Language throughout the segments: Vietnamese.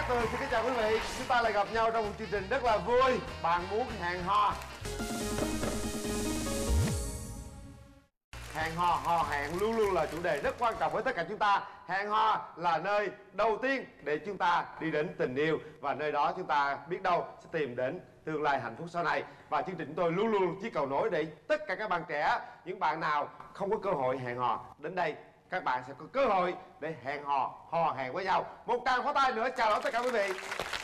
Tường xin kính chào quý vị. Chúng ta lại gặp nhau trong một chương trình rất là vui. Bạn muốn hẹn hò. Hẹn hò, hò hẹn luôn luôn là chủ đề rất quan trọng với tất cả chúng ta. Hẹn hò là nơi đầu tiên để chúng ta đi đến tình yêu. Và nơi đó chúng ta biết đâu sẽ tìm đến tương lai hạnh phúc sau này. Và chương trình tôi luôn luôn chỉ cầu nối để tất cả các bạn trẻ, những bạn nào không có cơ hội hẹn hò, đến đây các bạn sẽ có cơ hội để hẹn hò, hò hẹn với nhau. Một tràng pháo tay nữa chào đón tất cả quý vị.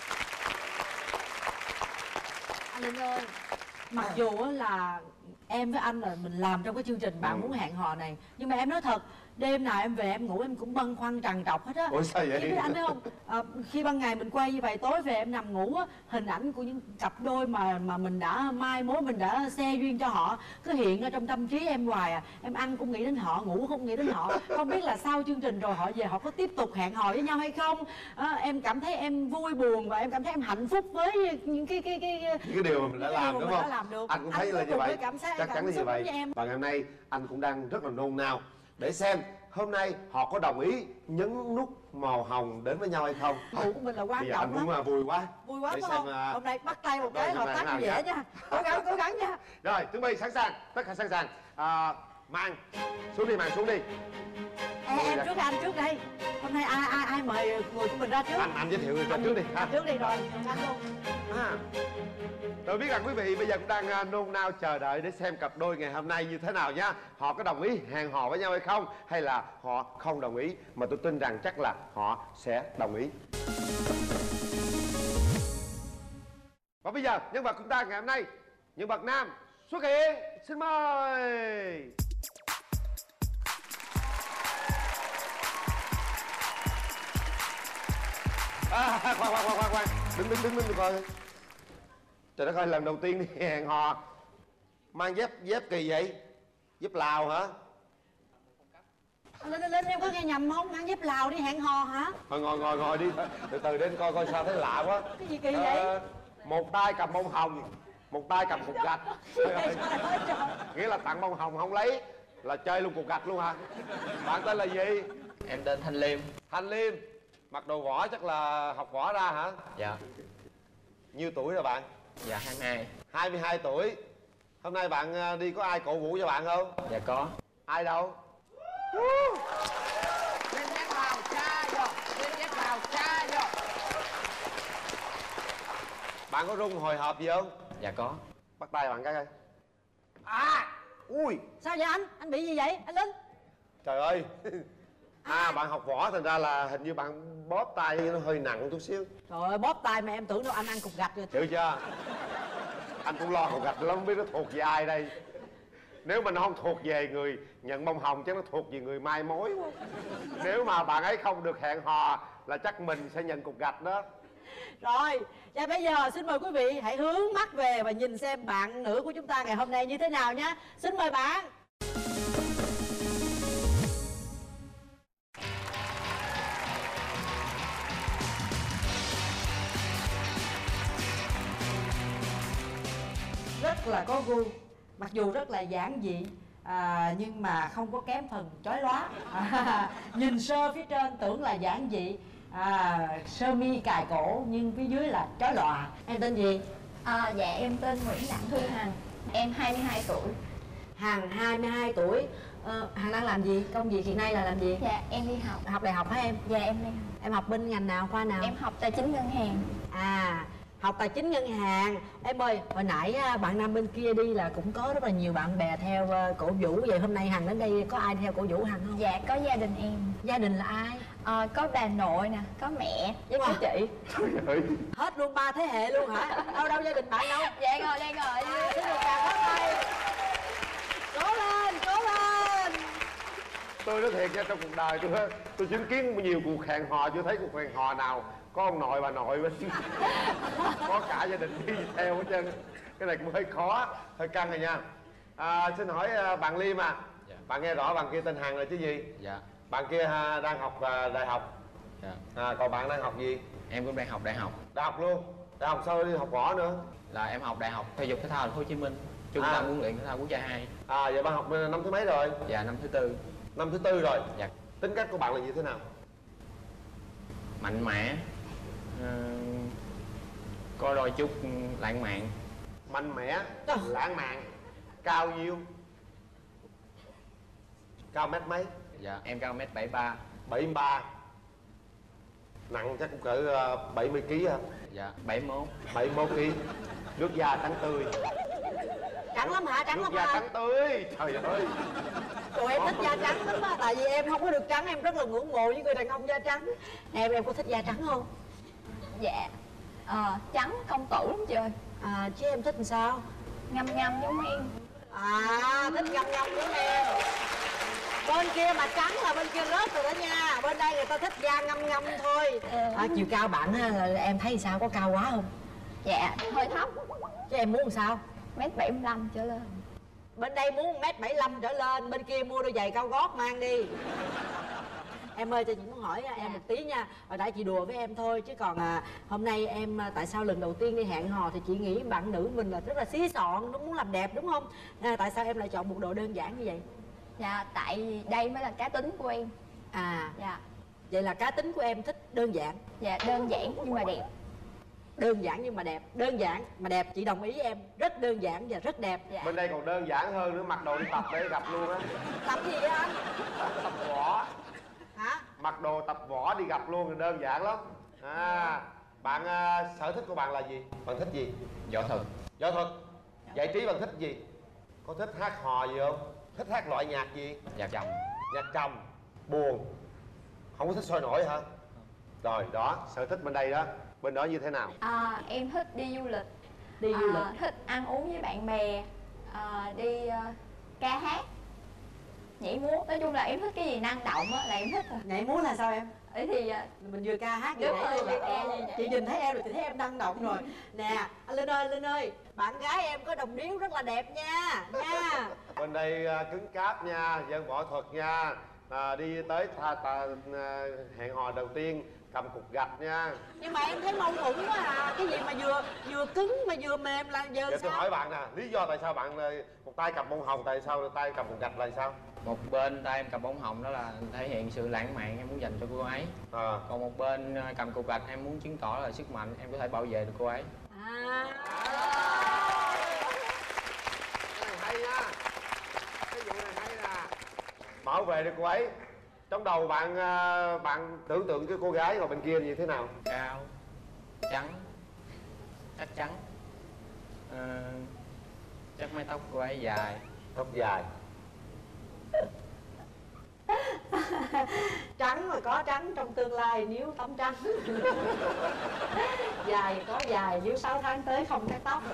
Anh Linh ơi, mặc dù là em với anh là mình làm trong cái chương trình Bạn Muốn Hẹn Hò này, nhưng mà em nói thật, đêm nào em về em ngủ em cũng băn khoăn trằn trọc hết á. Ủa sao vậy? Anh biết không, khi ban ngày mình quay như vậy, tối về em nằm ngủ á, hình ảnh của những cặp đôi mà mình đã mai mối, mình đã xe duyên cho họ cứ hiện ở trong tâm trí em hoài à. Em ăn cũng nghĩ đến họ, ngủ không nghĩ đến họ. Không biết là sau chương trình rồi họ về họ có tiếp tục hẹn hò với nhau hay không. Em cảm thấy em vui buồn và em cảm thấy em hạnh phúc với những cái điều mà mình đã làm, đúng không? Anh cũng thấy là như vậy. Chắc chắn là như vậy. Em. Và ngày hôm nay anh cũng đang rất là nôn nao để xem hôm nay họ có đồng ý nhấn nút màu hồng đến với nhau hay không. Vụ của mình là quan trọng lắm. Anh cũng vui quá. Vui quá để phải xem, không? Hôm nay bắt tay một cái hợp tác dễ nha. Cố gắng nha. Rồi, chuẩn bị sẵn sàng, tất cả sẵn sàng. Mang xuống đi, Mang xuống đi. Em trước, anh trước đây. Hôm nay ai mời người của mình ra trước? Anh giới thiệu người ta trước đi. Anh trước đi rồi, anh luôn. Tôi biết rằng quý vị bây giờ cũng đang nôn nao chờ đợi để xem cặp đôi ngày hôm nay như thế nào nhá. Họ có đồng ý hẹn hò với nhau hay không, hay là họ không đồng ý, mà tôi tin rằng chắc là họ sẽ đồng ý. Và bây giờ nhân vật của chúng ta ngày hôm nay, nhân vật nam xuất hiện, xin mời. Khoan, đứng coi. Trời đất ơi, lần đầu tiên đi hẹn hò mang dép kỳ vậy? Dép Lào hả? Lên em có nghe nhầm không? Mang dép Lào đi hẹn hò hả? Thôi ngồi đi, từ từ đến coi sao thấy lạ quá. Cái gì kỳ vậy? Một tay cầm bông hồng, một tay cầm cục gạch. Nghĩa là tặng bông hồng không lấy là chơi luôn cục gạch luôn hả? Bạn tên là gì? Em tên Thanh Liêm. Thanh Liêm. Mặc đồ võ chắc là học võ ra hả? Dạ. Nhiêu tuổi rồi bạn? Dạ 22. 22 tuổi. Hôm nay bạn đi có ai cổ vũ cho bạn không? Dạ có. Ai đâu? Lên dép vào cha vô, lên dép vào cha vô. Bạn có rung hồi hộp gì không? Dạ có. Bắt tay bạn cái coi. Ui. Sao vậy anh? Anh bị gì vậy? Anh Linh. Trời ơi. Bạn học võ thành ra là hình như bạn bóp tay nó hơi nặng chút xíu. Trời ơi, bóp tay mà em tưởng đâu anh ăn cục gạch rồi. Chịu chưa? Anh cũng lo cục gạch lắm, không biết nó thuộc về ai đây. Nếu mà nó không thuộc về người nhận bông hồng chắc nó thuộc về người mai mối. Nếu mà bạn ấy không được hẹn hò là chắc mình sẽ nhận cục gạch đó. Rồi, và bây giờ xin mời quý vị hãy hướng mắt về và nhìn xem bạn nữ của chúng ta ngày hôm nay như thế nào nhé. Xin mời bạn. Rất là có gu, mặc dù rất là giản dị nhưng mà không có kém phần chói lóa. Nhìn sơ phía trên tưởng là giản dị, sơ mi cài cổ nhưng phía dưới là chói lòa. Em tên gì? Dạ em tên Nguyễn Đặng Thu Hằng. Em 22 tuổi. Hằng 22 tuổi. Hằng đang làm gì? Công việc hiện nay là làm gì? Dạ em đi học. Học đại học hả em? Dạ em đi học. Em học bên ngành nào, khoa nào? Em học tài chính ngân hàng. Học tài chính ngân hàng. Em ơi, hồi nãy bạn nam bên kia đi là cũng có rất là nhiều bạn bè theo cổ vũ. Vậy hôm nay Hằng đến đây có ai theo cổ vũ Hằng không? Dạ có gia đình em. Gia đình là ai? Có bà nội nè, có mẹ với có chị. Hết luôn 3 thế hệ luôn hả? Đâu gia đình bạn đâu? Dạ ngồi đây ngồi. Xin được chào các tay. Cố lên, cố lên. Tôi nói thiệt nha, trong cuộc đời tôi chứng kiến nhiều cuộc hẹn hò, chưa thấy cuộc hẹn hò nào có ông nội bà nội bên có cả gia đình đi theo hết trơn. Cái này cũng hơi khó, hơi căng rồi nha. Xin hỏi bạn Liêm Dạ. Bạn nghe rõ bạn kia tên Hằng là chứ gì? Dạ. Bạn kia đang học đại học. Dạ. Còn bạn đang học gì? Em cũng đang học đại học. Đại học luôn? Đại học sao đi học võ nữa? Là em học đại học thể dục thể thao Thành phố Hồ Chí Minh, Trung tâm huấn luyện thể thao quốc gia 2. Vậy bạn học năm thứ mấy rồi? Dạ năm thứ tư. Năm thứ tư rồi. Dạ. Tính cách của bạn là như thế nào? Mạnh mẽ, có đôi chút lãng mạn. Mạnh mẽ, Trời. lãng mạn. Cao nhiêu? Cao mét mấy? Dạ em cao 1m73. 73. Nặng chắc cũng cỡ 70 kg hả? Dạ 71. 71 kg. Nước da trắng tươi. Trắng lắm hả? Trắng Nước lắm da hả? trắng tươi. Trời ơi. Tụi em thích da trắng lắm á. Tại vì em không có được trắng, em rất là ngưỡng mộ những người đàn ông da trắng. Em có thích da trắng không? Dạ trắng công tử lắm chị ơi. Chứ em thích làm sao? Ngâm ngâm giống em. Thích ngâm ngâm giống em. Bên kia mà trắng là bên kia rớt rồi đó nha. Bên đây người ta thích da ngâm ngâm thôi. Chiều cao bạn á, là em thấy sao, có cao quá không? Dạ hơi thấp. Chứ em muốn làm sao? 1m75 trở lên. Bên đây muốn 1m75 trở lên, bên kia mua đôi giày cao gót mang đi. Em ơi, cho chị muốn hỏi em một tí nha. Hồi nãy chị đùa với em thôi, chứ còn hôm nay em tại sao lần đầu tiên đi hẹn hò thì chị nghĩ bạn nữ mình là rất là xí xọn, nó muốn làm đẹp đúng không? Tại sao em lại chọn một đồ đơn giản như vậy? Dạ tại vì đây mới là cá tính của em. Dạ. Vậy là cá tính của em thích đơn giản. Dạ đơn giản nhưng mà đẹp. Đơn giản nhưng mà đẹp. Đơn giản mà đẹp, chị đồng ý với em. Rất đơn giản và rất đẹp. Dạ. Bên đây còn đơn giản hơn nữa, mặc đồ đi tập để gặp luôn á. Tập gì vậy anh? Tập võ. Hả? Mặc đồ tập võ đi gặp luôn thì đơn giản lắm. Bạn sở thích của bạn là gì? Bạn thích gì? Võ thuật. Võ thuật. Giải trí bạn thích gì? Có thích hát hò gì không? Thích hát loại nhạc gì? Nhạc trầm. Nhạc trầm. Buồn. Không có thích sôi nổi hả? Rồi đó, sở thích bên đây đó. Bên đó như thế nào? Em thích đi du lịch. Đi du lịch. Thích ăn uống với bạn bè. Đi ca hát, nhảy múa. Nói chung là em thích cái gì năng động á là em thích rồi. Nhảy múa là sao em? Ấy thì Mình vừa ca hát vừa đúng nhảy rồi, luôn. vừa ca vừa nhảy. Chị nhìn thấy em rồi, chị thấy em năng động rồi. Nè, anh Linh ơi, bạn gái em có đồng điếu rất là đẹp nha. Bên đây cứng cáp nha, dân võ thuật nha. Đi tới hẹn hò đầu tiên cầm cục gạch nha. Nhưng mà em thấy mâu thuẫn quá à. Cái gì mà vừa cứng mà vừa mềm là giờ Giờ tôi sao? hỏi bạn nè, lý do tại sao bạn một tay cầm bông hồng, tại sao tay cầm cục gạch là sao? Một bên tay em cầm bông hồng đó là thể hiện sự lãng mạn em muốn dành cho cô ấy. Còn một bên cầm cục gạch em muốn chứng tỏ là sức mạnh em có thể bảo vệ được cô ấy. Cái này hay nha. Cái vụ này hay nè. Bảo vệ được cô ấy. Trong đầu bạn bạn tưởng tượng cái cô gái ngồi bên kia như thế nào? Cao, trắng, chắc chắn. Chắc mái tóc cô ấy dài. Tóc dài. Trắng mà có trắng trong tương lai nếu tóc trắng. Dài có dài nếu 6 tháng tới không cắt tóc.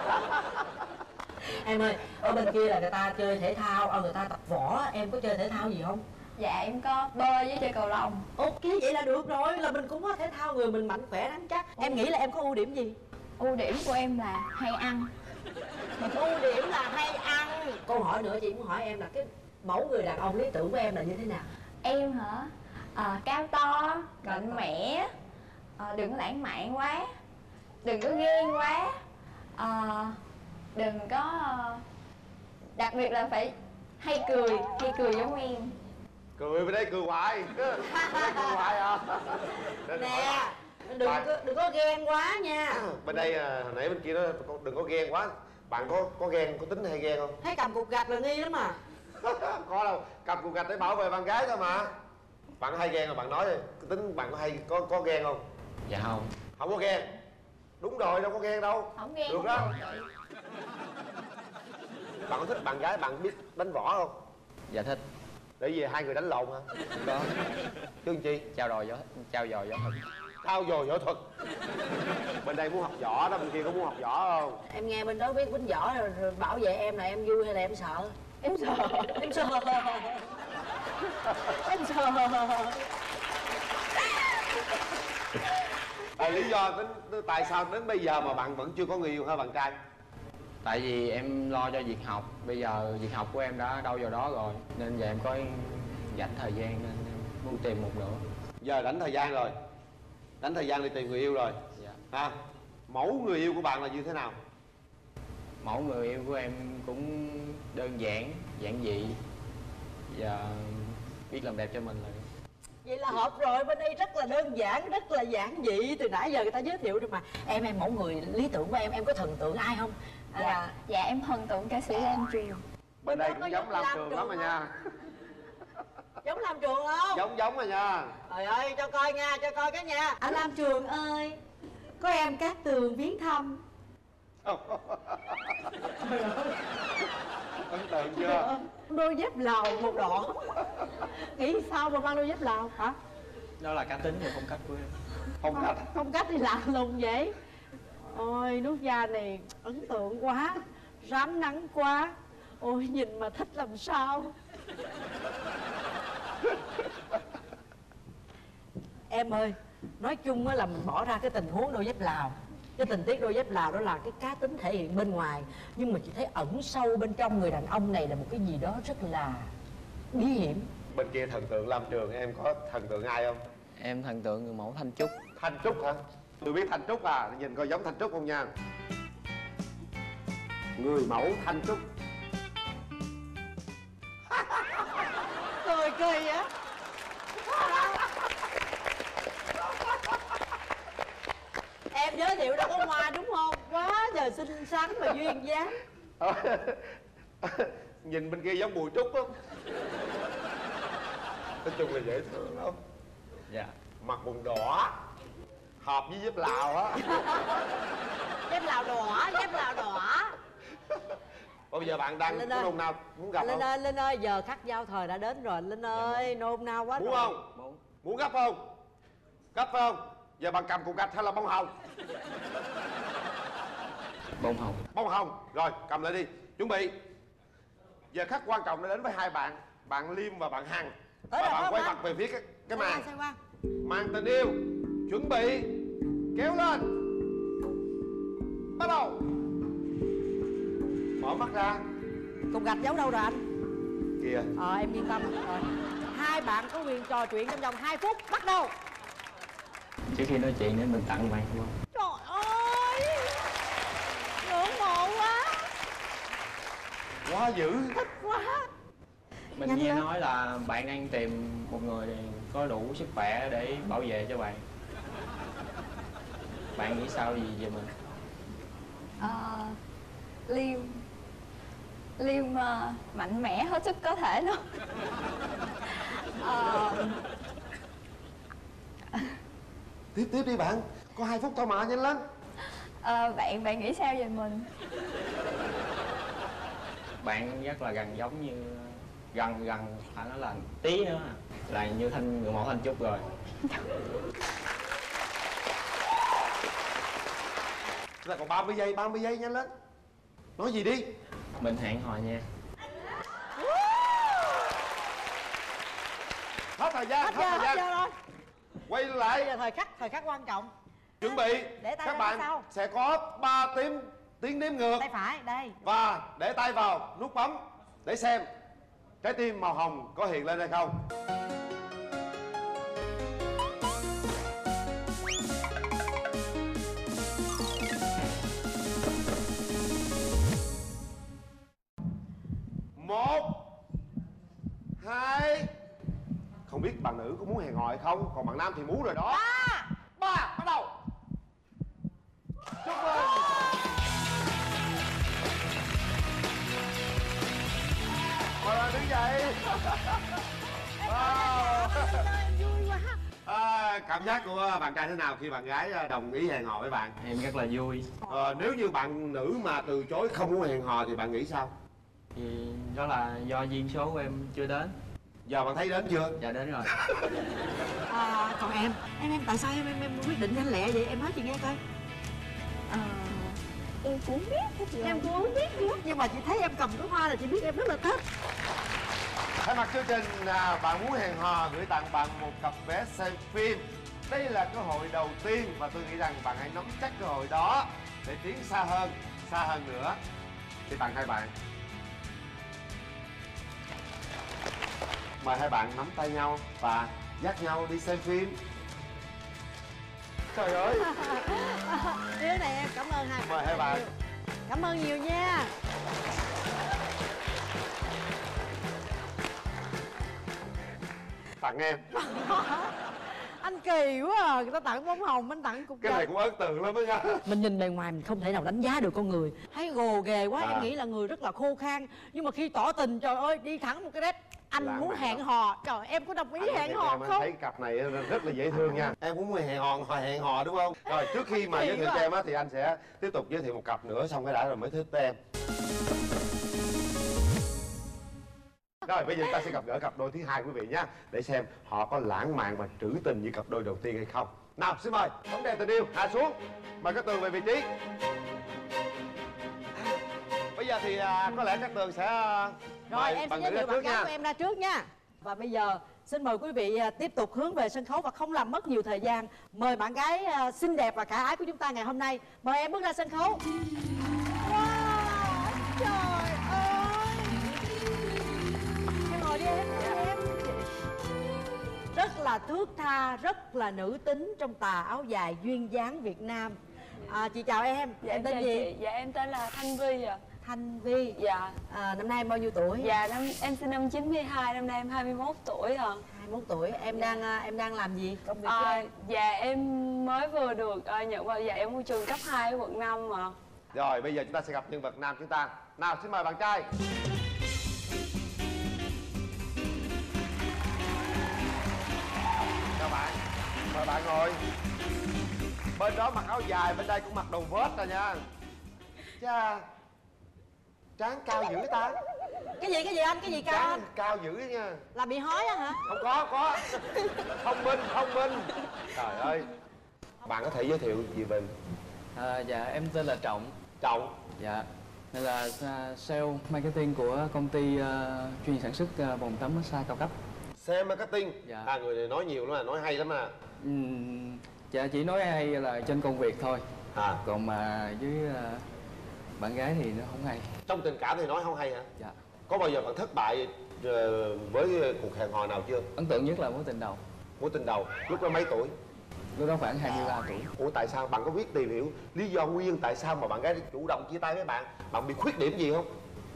Em ơi, ở bên kia là người ta chơi thể thao, người ta tập võ, em có chơi thể thao gì không? Dạ em có bơi với chơi cầu lông. Ok, vậy là được rồi, là mình cũng có thể thao, người mình mạnh khỏe rắn chắc. Em nghĩ là em có ưu điểm gì? Ưu điểm của em là hay ăn. Ưu điểm là hay ăn. Câu hỏi nữa chị muốn hỏi em là cái mẫu người đàn ông lý tưởng của em là như thế nào? Em hả? Cao to, mạnh mẽ, đừng có lãng mạn quá, đừng có ghen quá, đừng có đặc biệt là phải hay cười giống em. Cười bên đây cười hoài. Cười hoài à. Nè, đừng có ghen quá nha. Bên đây hồi nãy bên kia nó đừng có ghen quá. Bạn có ghen, có tính hay ghen không? Thấy cầm cục gạch là nghi lắm à. Có đâu, cầm cục gạch để bảo vệ bạn gái thôi mà. Bạn có hay ghen rồi bạn nói đi. Cái tính bạn có ghen không? Dạ không. Không có ghen. Đúng rồi, đâu có ghen đâu. Không ghen. Được Không đó. được. Bạn có thích bạn gái bạn biết đánh võ không? Dạ thích. Để về hai người đánh lộn hả? Có. Chứ chi? Trao dồi võ thuật. Trao dồi võ thuật. Bên đây muốn học võ đó, bên kia có muốn học võ không? Em nghe bên đó biết quýnh võ rồi bảo vệ em là em vui hay là em sợ? Em sợ. Em sợ. Em sợ. Lý do tại sao đến bây giờ mà bạn vẫn chưa có người yêu hả bạn trai? Tại vì em lo cho việc học. Bây giờ việc học của em đã đâu vào đó rồi. Nên giờ em có dành thời gian nên em muốn tìm một nữa. Giờ đánh thời gian rồi. Đánh thời gian đi tìm người yêu rồi. Dạ. Mẫu người yêu của bạn là như thế nào? Mẫu người yêu của em cũng đơn giản, giản dị và biết làm đẹp cho mình là Vậy là hợp rồi, bên đây rất là đơn giản, rất là giản dị. Từ nãy giờ người ta giới thiệu rồi mà. Em mẫu người lý tưởng của em có thần tượng ai không? Dạ em thần tượng ca sĩ Lam Trường. Bên đây cũng giống Lam Trường lắm rồi nha. Giống Lam Trường không? Giống rồi nha. Trời ơi, cho coi nha, cho coi cái nha. Anh Lam Trường ơi, có em Cát Tường viếng thăm. Ấn tượng chưa? Đôi dép Lào màu đỏ. Nghĩ sao mà mang đôi dép Lào hả? Đó là cá tính và phong cách của em. Phong cách thì lạ lùng vậy. Ôi nút da này ấn tượng quá, rám nắng quá. Ôi nhìn mà thích làm sao. Em ơi, nói chung á là mình bỏ ra cái tình huống đôi dép Lào, cái tình tiết đôi dép Lào đó là cái cá tính thể hiện bên ngoài, nhưng mà chị thấy ẩn sâu bên trong người đàn ông này là một cái gì đó rất là bí hiểm. Bên kia thần tượng Lam Trường, em có thần tượng ai không? Em thần tượng người mẫu Thanh Trúc. Thanh Trúc hả? Tôi biết Thanh Trúc à, nhìn coi giống Thanh Trúc không nha. Người mẫu Thanh Trúc. Cười kỳ á. Em giới thiệu đâu có Hoa đúng không? Quá giờ xinh xắn và duyên dáng. Nhìn bên kia giống Bùi Trúc không? Nói chung là dễ thương lắm. Dạ. Mặt quần đỏ, hợp với dép Lào á. Dép Lào đỏ, dép Lào đỏ. Bây giờ bạn đang có nôn nào muốn gặp không? Linh ơi, giờ khắc giao thời đã đến rồi. Linh ơi, nôn nao quá Muốn rồi. không? Muốn gấp không? Gấp phải không? Giờ bạn cầm cục gạch hay là bông hồng? Bông hồng. Bông hồng. Rồi, cầm lại đi. Chuẩn bị. Giờ khắc quan trọng đã đến với hai bạn. Bạn Liêm và bạn Hằng. Và bạn quay mặt về phía cái màn. Màn tình yêu. Chuẩn bị. Kéo lên. Bắt đầu. Mở mắt ra. Cục gạch giấu đâu rồi anh? Kìa. Em yên tâm rồi. Hai bạn có quyền trò chuyện trong vòng 2 phút. Bắt đầu. Trước khi nói chuyện để mình tặng bạn không? Trời ơi, ngưỡng mộ quá. Quá dữ. Thích quá. Mình Nhanh nghe lên. nói là bạn đang tìm một người có đủ sức khỏe để bảo vệ cho bạn. Bạn nghĩ sao gì về mình? Liêm mạnh mẽ hết sức có thể luôn. Tiếp đi bạn. Có 2 phút thôi mà, nhanh lên. Bạn nghĩ sao về mình? Bạn rất là gần giống như gần phải nói là tí nữa là như người mẫu Thanh Trúc rồi. Chúng ta còn 30 giây nhanh lên. Nói gì đi. Mình hẹn hò nha. Hết thời gian, Hết giờ rồi. Quay Bây lại. giờ thời khắc quan trọng. Chuẩn bị. Để tay Các ra bạn sau. sẽ có 3 tiếng đếm ngược. Tay phải, đây. Và để tay vào nút bấm để xem trái tim màu hồng có hiện lên hay không. Một, hai. Không biết bạn nữ có muốn hẹn hò hay không, còn bạn nam thì muốn rồi đó. Ba, bắt đầu. Chúc mừng. Mời bạn đứng dậy. Wow. Vui quá. Cảm giác của bạn trai thế nào khi bạn gái đồng ý hẹn hò với bạn? Em rất là vui. Nếu như bạn nữ mà từ chối không muốn hẹn hò thì bạn nghĩ sao? Thì đó là do duyên số của em chưa đến. Giờ bạn thấy đến chưa? Dạ đến rồi. Còn em tại sao em quyết định nhanh lẹ vậy? Em nói chị nghe coi. Em cũng biết hết rồi. Em cũng không biết nữa. Nhưng mà chị thấy em cầm cái hoa là chị biết em rất là thích. Thay mặt chương trình bạn muốn hẹn hò gửi tặng bạn một cặp vé xem phim. Đây là cơ hội đầu tiên và tôi nghĩ rằng bạn hãy nắm chắc cơ hội đó để tiến xa hơn nữa. Thì tặng hai bạn. Mời hai bạn nắm tay nhau và dắt nhau đi xem phim. Trời ơi. Đứa này em cảm ơn hai bạn. Mời hai bạn. Cảm ơn nhiều nha. tặng em. Anh kỳ quá à, người ta tặng bông hồng anh tặng cục Cái này cũng ấn tượng lắm đó nha. mình nhìn bề ngoài mình không thể nào đánh giá được con người, thấy gồ ghề quá. À. Em nghĩ là người rất là khô khan, nhưng mà khi tỏ tình trời ơi đi thẳng một cái đét anh Lãng muốn mạn hẹn lắm. hò, trời em có đồng ý Anh hẹn thì hò em không? thấy cặp này rất là dễ thương nha. Em cũng muốn hẹn hò đúng không? Rồi trước khi mà giới thiệu cho em á thì anh sẽ tiếp tục giới thiệu một cặp nữa, xong cái đã rồi mới thích tới em. Rồi bây giờ ta sẽ gặp gỡ cặp đôi thứ hai quý vị nhé, để xem họ có lãng mạn và trữ tình như cặp đôi đầu tiên hay không. Nào xin mời bóng đèn tình yêu hạ xuống, mời Cát Tường về vị trí. Bây giờ thì có lẽ Cát Tường sẽ Rồi mời em sẽ bạn giới nữ thiệu ra bạn trước gái nha. của em ra trước nha. Và bây giờ xin mời quý vị tiếp tục hướng về sân khấu và không làm mất nhiều thời gian. Mời bạn gái xinh đẹp và khả ái của chúng ta ngày hôm nay. Mời em bước ra sân khấu. Wow, trời ơi. Em ngồi đi em. Rất là thướt tha, rất là nữ tính trong tà áo dài duyên dáng Việt Nam. Chị chào em. Dạ Em em tên chào gì? chị. Dạ em tên là Thanh Vi ạ. Thanh Vi. Dạ. Năm nay em bao nhiêu tuổi? Dạ em sinh năm 92, năm nay em 21 tuổi ạ. 21 tuổi. Em đang làm gì? Công việc của em? Dạ em mới vừa được nhận vào dạy ở môi trường cấp 2 ở quận 5 ạ. Rồi bây giờ chúng ta sẽ gặp nhân vật nam chúng ta. Nào xin mời bạn trai. Chào bạn. Mời bạn ngồi. Bên đó mặc áo dài, bên đây cũng mặc đồ vest rồi nha. Chà, trán cao dữ ta. Cái gì anh? Cái gì cao anh? Trán cao dữ nha. Là bị hói á hả? Không có. Thông minh. Trời ơi. Bạn có thể giới thiệu gì về Dạ em tên là Trọng. Trọng? Dạ, đây là sale marketing của công ty chuyên sản xuất bồn tắm massage cao cấp. Sale marketing. Dạ. Người này nói nhiều lắm à, nói hay lắm à. Dạ chỉ nói hay là trên công việc thôi. À. Còn mà với bạn gái thì nó không hay. Trong tình cảm thì nói không hay hả? Dạ. Có bao giờ bạn thất bại với cuộc hẹn hò nào chưa? Ấn tượng nhất là mối tình đầu. Mối tình đầu, lúc đó mấy tuổi? Lúc đó khoảng 23 tuổi. Ủa tại sao? Bạn có biết tìm hiểu lý do nguyên tại sao mà bạn gái chủ động chia tay với bạn? Bạn bị khuyết điểm gì không?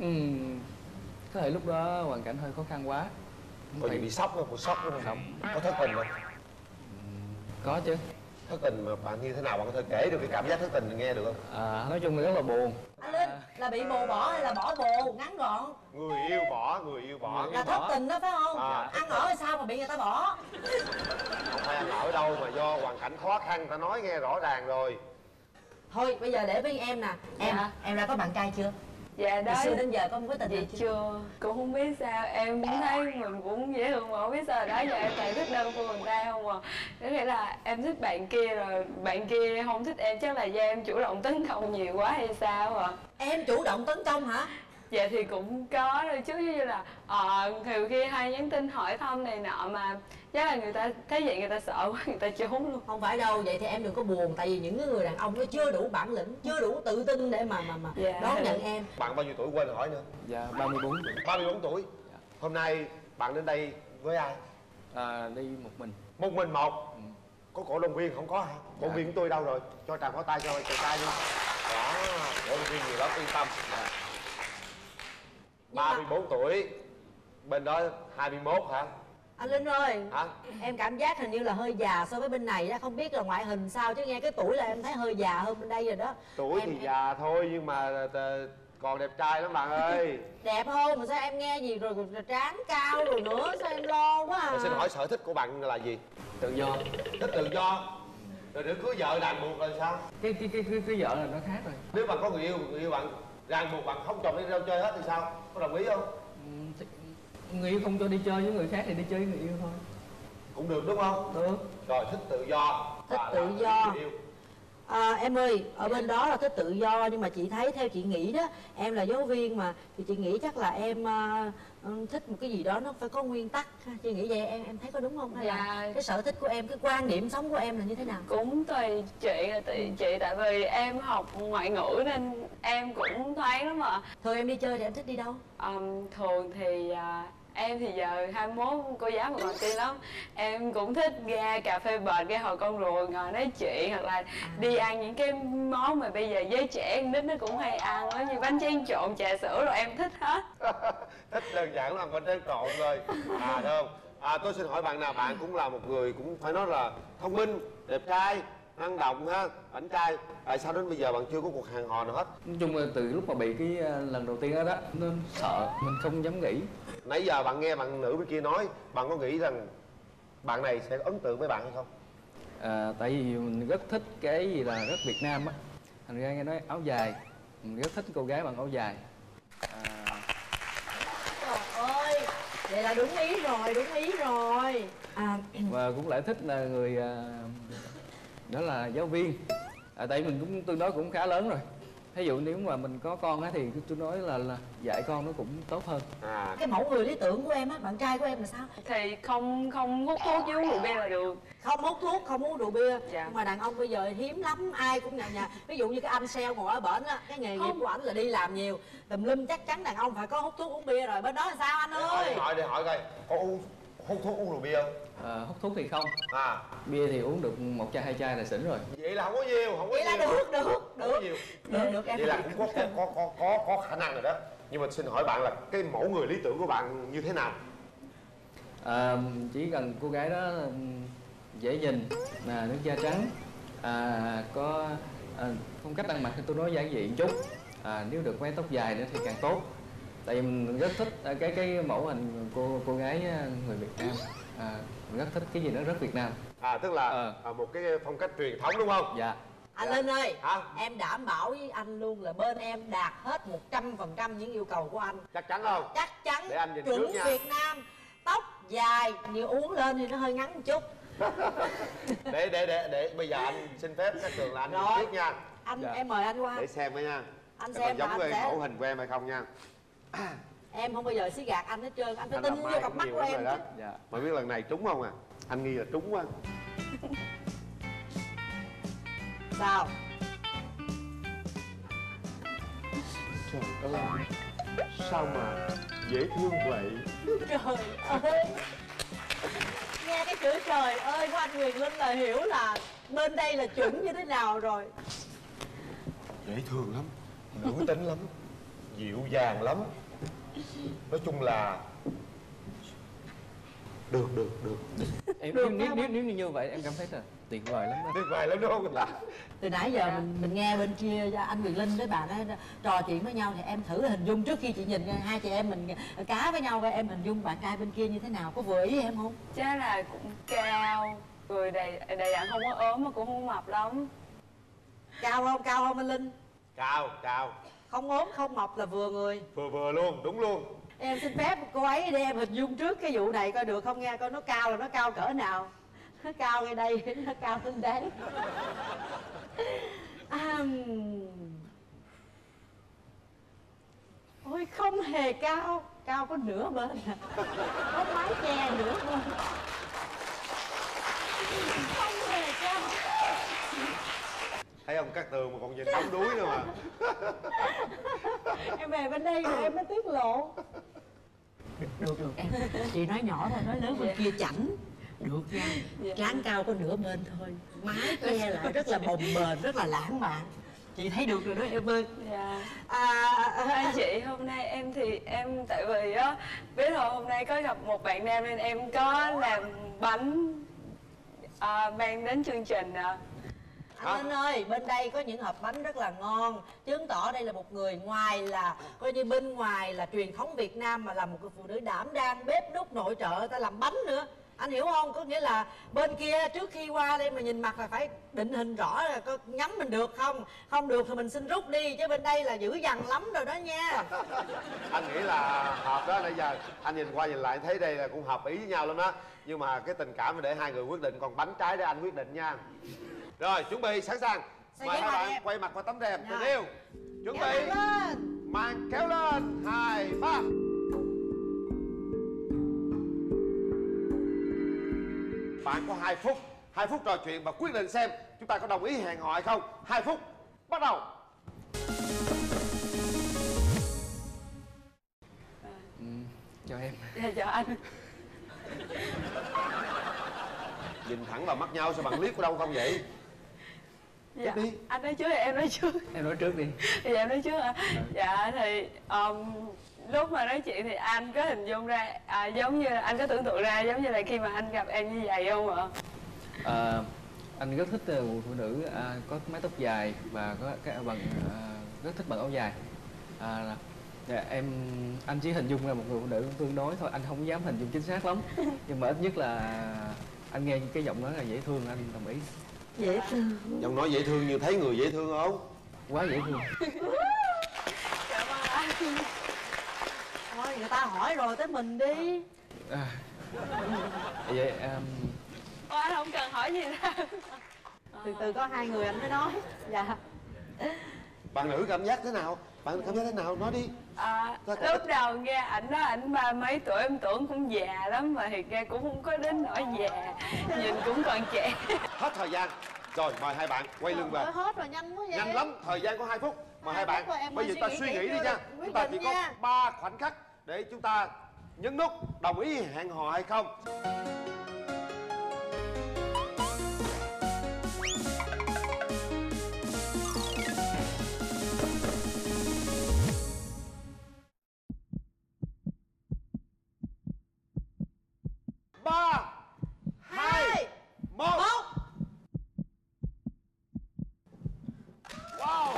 Có thể lúc đó hoàn cảnh hơi khó khăn quá. Có gì bị sốc không? Một sốc không? Có thất tình không? Có chứ. Thất tình mà bạn như thế nào? Bạn có thể kể được cái cảm giác thất tình nghe được không? Nói chung là rất là buồn. Anh Linh, là bị bồ bỏ hay là bỏ bồ? Ngắn gọn. Người yêu bỏ. Là thất tình đó phải không? À. Ăn ở sao mà bị người ta bỏ? Không phải ăn ở đâu mà do hoàn cảnh khó khăn, người ta nói nghe rõ ràng rồi. Thôi bây giờ để với em nè. Em đã có bạn trai chưa? Dạ Từ đấy. xưa đến giờ có mối tình nào Chị chưa? chưa, cũng không biết sao, em cũng thấy mình cũng dễ thương mà không biết sao đó giờ em toàn thích đơn phương người ta không à. Có nghĩa là em thích bạn kia rồi bạn kia không thích em, chắc là do em chủ động tấn công nhiều quá hay sao à. Em chủ động tấn công hả? Dạ thì cũng có đôi chút như là nhiều khi hay nhắn tin hỏi thăm này nọ mà chắc là người ta thấy vậy người ta sợ quá người ta trốn luôn. Không phải đâu, vậy thì em đừng có buồn. Tại vì những người đàn ông nó chưa đủ bản lĩnh, chưa đủ tự tin để mà Dạ. đón nhận em. Bạn bao nhiêu tuổi quên hỏi nữa? Dạ 34 tuổi. 34 tuổi. Dạ. Hôm nay bạn đến đây với ai? Đi một mình. Một mình một. Có cổ động viên không có hả? Cổ động viên của tôi đâu rồi? Cho tràng pháo tay cho chàng trai đi. Đó, cổ động viên nhiều lắm, yên tâm. 34 tuổi. Bên đó 21 hả? Anh Linh ơi, Hả? em cảm giác hình như là hơi già so với bên này đó. Không biết là ngoại hình sao chứ nghe cái tuổi là em thấy hơi già hơn bên đây rồi đó. Tuổi thì già thôi nhưng mà còn đẹp trai lắm bạn ơi. Đẹp không? Mà sao em nghe gì rồi trán cao rồi nữa. Sao em lo quá à? Xin hỏi sở thích của bạn là gì? Tự do. Thích tự do. Rồi nếu cưới vợ ràng buộc rồi sao? Cái vợ là nó khác rồi. Nếu bạn có người yêu bạn ràng buộc bạn không chồng đi đâu chơi hết thì sao? Có đồng ý không? Người yêu không cho đi chơi với người khác thì đi chơi với người yêu thôi. Cũng được đúng không? Được. Rồi thích tự do. Thích và tự làm do. người yêu. Em ơi, ở bên đó là thích tự do. Nhưng mà chị thấy, theo chị nghĩ đó, em là giáo viên mà, thì chị nghĩ chắc là em thích một cái gì đó nó phải có nguyên tắc. Chị nghĩ vậy, em thấy có đúng không? Hay là Dạ. cái sở thích của em, cái quan điểm sống của em là như thế nào? Cũng tùy chị tại vì em học ngoại ngữ nên em cũng thoáng lắm ạ. Thường em đi chơi thì em thích đi đâu? Thường thì em thì giờ 21 cô giáo mà còn ti lắm. Em cũng thích ra cà phê bệt, ra hồi con rùa ngồi nói chuyện, hoặc là đi ăn những cái món mà bây giờ giới trẻ con nít nó cũng hay ăn đó, như bánh tráng trộn, trà sữa rồi em thích hết. Thích đơn giản là bánh tráng trộn thôi. Đúng không? Tôi xin hỏi bạn nào, bạn cũng là một người cũng phải nói là thông minh, đẹp trai, năng động ha, ảnh trai. Tại sao đến bây giờ bạn chưa có cuộc hẹn hò nào hết? Nói chung là từ lúc mà bị cái lần đầu tiên đó nó sợ, mình không dám nghĩ. Nãy giờ bạn nghe bạn nữ bên kia nói, bạn có nghĩ rằng bạn này sẽ ấn tượng với bạn hay không? Tại vì mình rất thích cái gì là rất Việt Nam á, thành ra nghe nói áo dài, mình rất thích cô gái bằng áo dài. Trời ơi, vậy là đúng ý rồi, đúng ý rồi. Và cũng lại thích là người đó là giáo viên. Tại mình cũng tương đối cũng khá lớn rồi. Ví dụ nếu mà mình có con á thì tôi nói là dạy con nó cũng tốt hơn. Cái mẫu người lý tưởng của em á, bạn trai của em là sao? Thì không hút thuốc với uống rượu bia là được. Không hút thuốc, không uống rượu bia. Dạ. Nhưng mà đàn ông bây giờ hiếm lắm, ai cũng nhà. Ví dụ như cái anh sale ngồi ở bển á, cái nghề nghiệp của ảnh là đi làm nhiều, tùm lum, chắc chắn đàn ông phải có hút thuốc uống bia rồi. Bên đó là sao anh ơi? Để hỏi coi, có hút thuốc uống rượu bia không? Hút thuốc thì không. À, Bia thì uống được 1 chai 2 chai là xỉn rồi. vậy là không có nhiều, không có Vậy là nhiều. được em. Vậy là cũng có khả năng rồi đó. Nhưng mà xin hỏi bạn là cái mẫu người lý tưởng của bạn như thế nào? Chỉ cần cô gái đó dễ nhìn, nước da trắng, có phong cách ăn mặc thì tôi nói giản dị một chút, nếu được mái tóc dài nữa thì càng tốt. Tại vì mình rất thích cái mẫu hình cô gái người Việt Nam, mình rất thích cái gì đó rất Việt Nam. Tức là một cái phong cách truyền thống đúng không? Dạ. Anh Linh ơi, Hả? em đảm bảo với anh luôn là bên em đạt hết 100% những yêu cầu của anh. Chắc chắn không? Chắc chắn. Để anh nhìn chuẩn trước nha. Việt Nam, tóc dài, nhiều uống lên thì nó hơi ngắn một chút. để bây giờ anh xin phép các Tường là anh nhìn Rồi. trước nha. Anh Dạ. em mời anh qua. Để xem với nha. Anh Xem xem có là giống anh với sẽ... mẫu hình của em hay không nha. Em không bao giờ xí gạt anh hết trơn, anh phải Anh tin làm vô mai cặp cũng mắt nhiều của lắm em rồi chứ. đó. Dạ. Mà biết lần này trúng không à? Anh nghi là trúng quá. Sao? Trời ơi, sao mà dễ thương vậy? Trời ơi, nghe cái chữ trời ơi của anh Quyền Linh là hiểu là bên đây là chuẩn như thế nào rồi. Dễ thương lắm, nữ tính lắm, dịu dàng lắm. Nói chung là được. Em nếu như vậy em cảm thấy là tuyệt vời lắm đó. Tuyệt vời lắm đúng không là? Từ nãy giờ mình nghe bên kia anh Quyền Linh với bạn ấy trò chuyện với nhau thì em thử hình dung trước khi chị nhìn hai chị em mình cá với nhau, em hình dung bạn trai bên kia như thế nào, có vừa ý em không? Chắc là cũng cao, người đầy đặn, không có ốm mà cũng không mập lắm. Cao không anh Linh? Cao. Không ốm không mập là vừa người. Vừa luôn, đúng luôn. Em xin phép cô ấy để em hình dung trước cái vụ này coi được không nghe, coi nó cao là nó cao cỡ nào. Nó cao ngay đây, nó cao lên đấy. Ôi không hề cao, cao có nửa bên à. Có mái che nửa bên. Không hề cao. Thấy không, Cát Tường mà còn nhìn đóng đuối nữa mà. Em về bên đây rồi em mới tiết lộ. Được em. Chị nói nhỏ thôi, nói lớn bên kia chảnh. Được nha, trán cao có nửa bên thôi, mái che lại rất là bồng bềnh, rất là lãng mạn. Chị thấy được rồi đó em ơi. Dạ. Anh chị, hôm nay em tại vì á biết rồi hôm nay có gặp một bạn nam nên em có làm bánh mang đến chương trình ạ. Anh Linh ơi, bên đây có những hộp bánh rất là ngon, chứng tỏ đây là một người ngoài là coi như bên ngoài là truyền thống Việt Nam mà là một người phụ nữ đảm đang bếp núc nội trợ, ta làm bánh nữa. Anh hiểu không? Có nghĩa là bên kia trước khi qua đây mà nhìn mặt là phải định hình rõ là có nhắm mình được không? Không được thì mình xin rút đi, chứ bên đây là dữ dằn lắm rồi đó nha. Anh nghĩ là hợp đó, nãy giờ anh nhìn qua nhìn lại thấy đây là cũng hợp ý với nhau lắm đó. Nhưng mà cái tình cảm để hai người quyết định, còn bánh trái để anh quyết định nha. Rồi, chuẩn bị sẵn sàng. Mời hai bạn quay mặt vào tấm rèm tình yêu. Chuẩn bị màn kéo lên. 2, 3. Bạn có 2 phút 2 phút trò chuyện và quyết định xem chúng ta có đồng ý hẹn hò hay không. 2 phút bắt đầu. Chào em. Dạ chào anh. Nhìn thẳng vào mắt nhau sao bạn liếc vào đâu không vậy? Dạ. Đi. Anh nói trước hay em nói trước? Em nói trước đi. Dạ em nói trước ạ. Dạ thì lúc mà nói chuyện thì anh có hình dung ra giống như là anh có tưởng tượng ra giống như là khi mà anh gặp em như vậy không ạ? Anh rất thích một phụ nữ có mái tóc dài và có cái rất thích bận áo dài. Anh chỉ hình dung ra một người phụ nữ tương đối thôi, anh không dám hình dung chính xác lắm, nhưng mà ít nhất là anh nghe cái giọng nói là dễ thương, anh đồng ý. Dễ thương. Giọng nói dễ thương như thấy người dễ thương không? Quá dễ thương. Cảm ơn anh. Thôi người ta hỏi rồi tới mình đi. Vậy Anh không cần hỏi gì đâu. Từ từ có hai người anh mới nói. Dạ. Bạn nữ cảm giác thế nào? Bạn cảm giác thế nào? Nói đi. Lúc đầu nghe ảnh nói ảnh 30 mấy tuổi em tưởng cũng già lắm, mà thiệt ra cũng không có đến nỗi già, nhìn cũng còn trẻ. Hết thời gian. Rồi mời hai bạn quay lưng về. Hết rồi, nhanh quá vậy. Nhanh lắm, thời gian có 2 phút. Mời hai phút rồi, bạn. em Bây giờ mới ta suy suy nghĩ nghĩ đi chưa nha. được quyết Chúng ta định chỉ có nha. 3 khoảnh khắc để chúng ta nhấn nút đồng ý hẹn hò hay không. Ba, hai, một. Wow.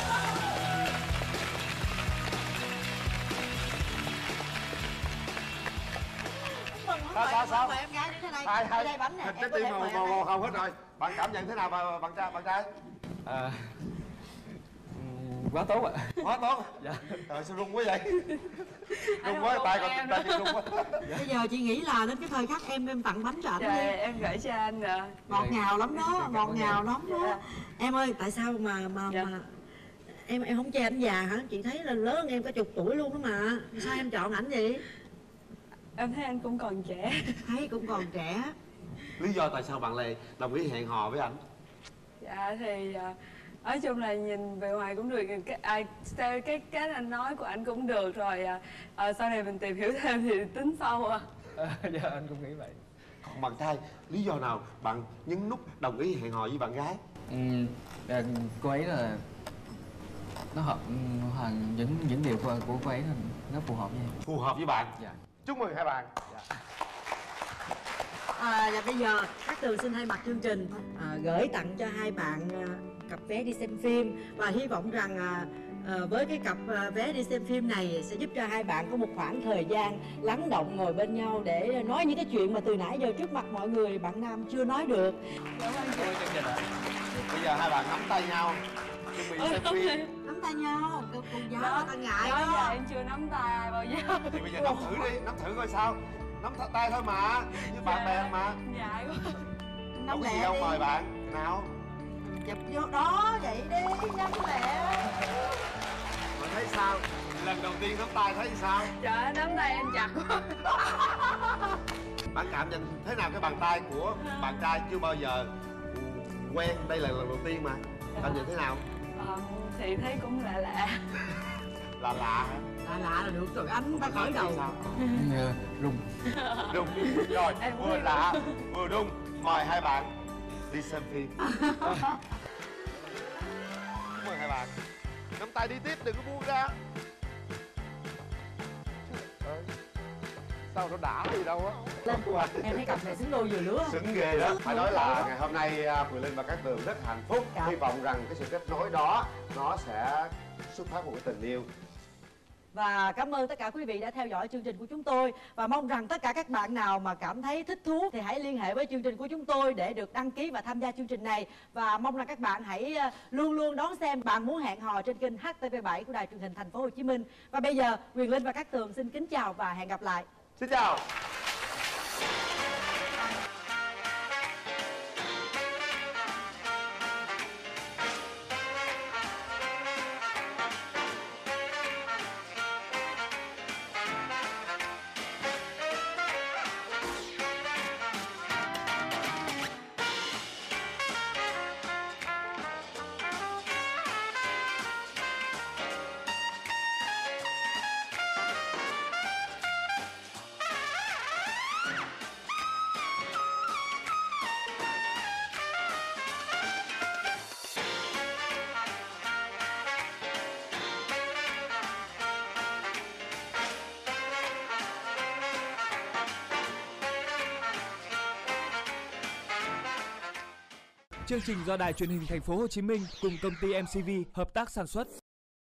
Sao? Mời em gái đến thế này. Hai Đây bánh nè, hình trái em có tim thể mời anh màu hồng hết rồi. Bạn cảm nhận thế nào bạn trai? quá tốt ạ. Quá tốt. Dạ. Trời sao run quá vậy? Anh Run quá, không tay ôm em còn tay nữa. run quá. Bây giờ chị nghĩ là đến cái thời khắc em tặng bánh cho ảnh Trời, đi. em gửi cho anh rồi. Ngọt ngào lắm đó, ngọt ngào lắm đó. Dạ. Em ơi, tại sao mà Dạ. em không che ảnh già hả? Chị thấy là lớn em cả chục tuổi luôn đó mà. Sao em chọn ảnh vậy? Em thấy anh cũng còn trẻ. Thấy cũng còn trẻ. Lý do tại sao bạn lại đồng ý hẹn hò với ảnh? Dạ thì nói chung là nhìn bề ngoài cũng được, theo cái cách anh nói của anh cũng được rồi. Sau này mình tìm hiểu thêm thì tính sau à. Dạ anh cũng nghĩ vậy. Còn bạn trai, lý do nào bạn nhấn nút đồng ý hẹn hò với bạn gái? Cô ấy là nó hợp những điều của cô ấy là nó phù hợp với em. Phù hợp với bạn. Dạ. Chúc mừng hai bạn. Và bây giờ Cát Tường xin thay mặt chương trình gửi tặng cho hai bạn cặp vé đi xem phim, và hy vọng rằng với cái cặp vé đi xem phim này sẽ giúp cho hai bạn có một khoảng thời gian lắng động ngồi bên nhau để nói những cái chuyện mà từ nãy giờ trước mặt mọi người bạn nam chưa nói được. Cảm ơn chị. Bây giờ hai bạn nắm tay nhau chuẩn bị xem phim. Nắm tay nhau, con giáo Đó, ta ngại đó giờ đó. em chưa nắm tay ai bao giờ. Thì bây giờ nắm thử đi, nắm thử coi sao. Nắm tay thôi mà, như bạn bè mà. Ngại quá. Không có gì đâu, mời bạn. Nào. Chụp vô đó vậy đi, nhanh lẹ. Bạn thấy sao? Lần đầu tiên nắm tay thấy sao? Trời ơi, nắm tay em chặt quá. Bạn cảm nhận thế nào cái bàn tay của bạn trai chưa bao giờ quen, đây là lần đầu tiên mà. Cảm nhận thế nào? Thì thấy cũng lạ lạ. Là lạ hả? Lạ là được rồi, anh ta khởi đầu. Sao? Rung. Rung. Rồi, Em vừa lạ vừa rung. Mời hai bạn đi xem phim. Mời hai bạn nắm tay đi tiếp, đừng có buông ra. Sao nó đã gì đâu á. Em thấy cặp này xứng đôi vừa lứa không? Xứng ghê đó. Phải nói là ngày hôm nay Quyền Linh và Cát Tường rất hạnh phúc. Dạ. Hy vọng rằng cái sự kết nối đó nó sẽ xuất phát một cái tình yêu. Và cảm ơn tất cả quý vị đã theo dõi chương trình của chúng tôi, và mong rằng tất cả các bạn nào mà cảm thấy thích thú thì hãy liên hệ với chương trình của chúng tôi để được đăng ký và tham gia chương trình này, và mong rằng các bạn hãy luôn luôn đón xem Bạn Muốn Hẹn Hò trên kênh HTV7 của Đài Truyền hình Thành phố Hồ Chí Minh. Và bây giờ Quyền Linh và Cát Tường xin kính chào và hẹn gặp lại. Xin chào. Chương trình do Đài Truyền hình Thành phố Hồ Chí Minh cùng công ty MCV hợp tác sản xuất.